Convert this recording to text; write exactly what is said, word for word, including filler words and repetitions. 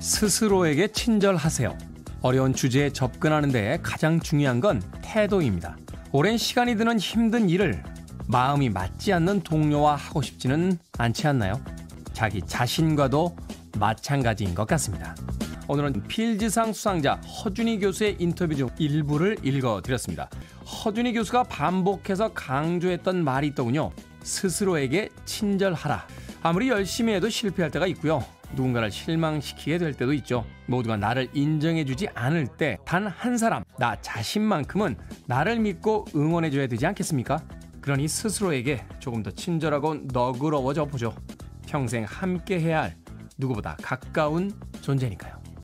스스로에게 친절하세요. 어려운 주제에 접근하는 데 가장 중요한 건 태도입니다. 오랜 시간이 드는 힘든 일을 마음이 맞지 않는 동료와 하고 싶지는 않지 않나요? 자기 자신과도 마찬가지인 것 같습니다. 오늘은 필즈상 수상자 허준희 교수의 인터뷰 중 일부를 읽어드렸습니다. 허준희 교수가 반복해서 강조했던 말이 있더군요. 스스로에게 친절하라. 아무리 열심히 해도 실패할 때가 있고요. 누군가를 실망시키게 될 때도 있죠. 모두가 나를 인정해주지 않을 때 단 한 사람, 나 자신만큼은 나를 믿고 응원해줘야 되지 않겠습니까? 그러니 스스로에게 조금 더 친절하고 너그러워져 보죠. 평생 함께해야 할 누구보다 가까운 존재니까요.